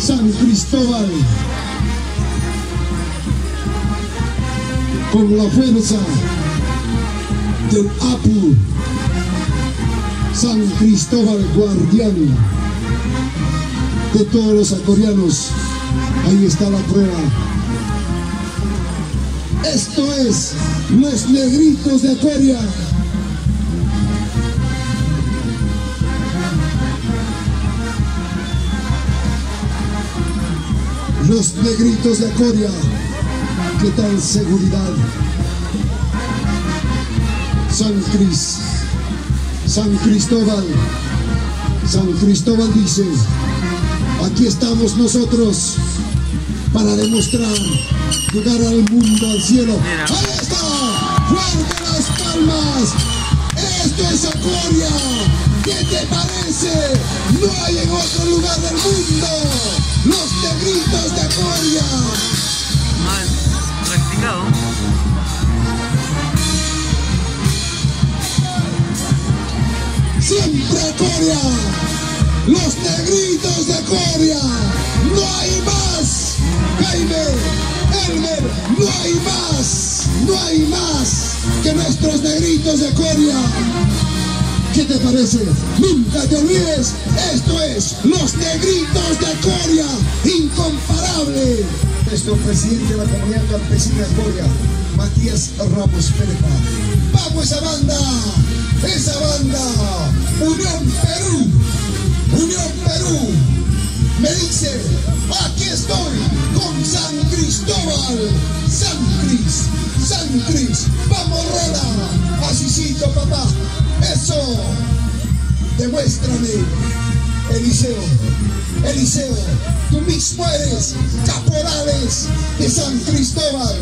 San Cristóbal, con la fuerza del Apu, San Cristóbal guardián de todos los acorianos. Ahí está la prueba. Esto es los negritos de Acoria. Los negritos de Acoria. ¿Qué tal seguridad? San Cristóbal dice: aquí estamos nosotros para demostrar, llegar al mundo, al cielo. Mira. ¡Ahí está! ¡Fuerte las palmas! ¡Esto es Acoria! ¿Qué te parece? No hay en otro lugar del mundo. Los negritos de Acoria. Más practicado. Siempre Acoria. Los negritos de Acoria. No hay más. Jaime, Elmer, no hay más que nuestros negritos de Acoria. ¿Qué te parece? Nunca te olvides, esto es los negritos de Acoria, incomparable. Nuestro presidente de la comunidad campesina de Acoria, Matías Ramos Perepa. ¡Vamos esa banda! Unión Perú, me dice: aquí estoy con San Cristóbal, San Cris, vamos Rola, asícito papá, eso, demuéstrame, Eliseo, tú mismo eres caporales de San Cristóbal.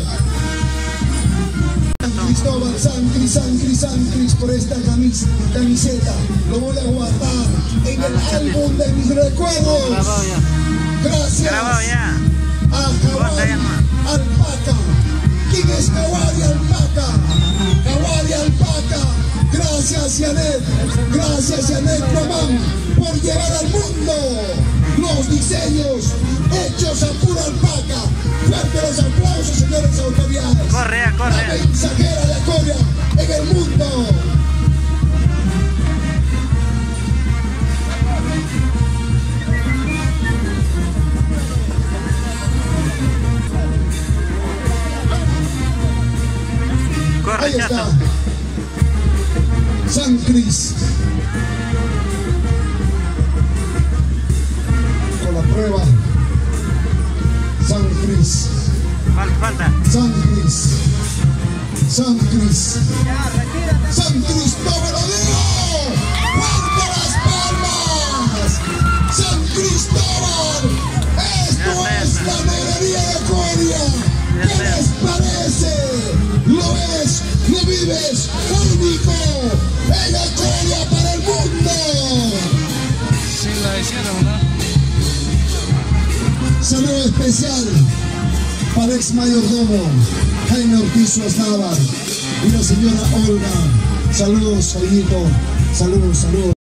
San Cris, por esta camiseta, lo voy a guardar en el álbum de mis recuerdos. Gracias a Kawari Alpaca. ¿Quién es Kawari Alpaca? Gracias Janet Román por llevar al mundo los diseños hechos a pura alpaca. Fuerte los aplausos, señores autoridades. Corre. La mensajera de Acoria en el mundo. Corre, Ahí está. chato. San Cris. Con la prueba. San Cris. Falta. San Cristóbal, lo digo. ¡Fuerte las palmas! San Cristóbal. Esto es la negrería de Acoria. ¿Qué les parece? Lo ves, lo vives, único en Acoria para el mundo. Sí, la hicieron, ¿no? Saludo especial para ex mayordomo Jaime Ortiz Suazábal y la señora Olga. Saludos, Jaimito. Saludos.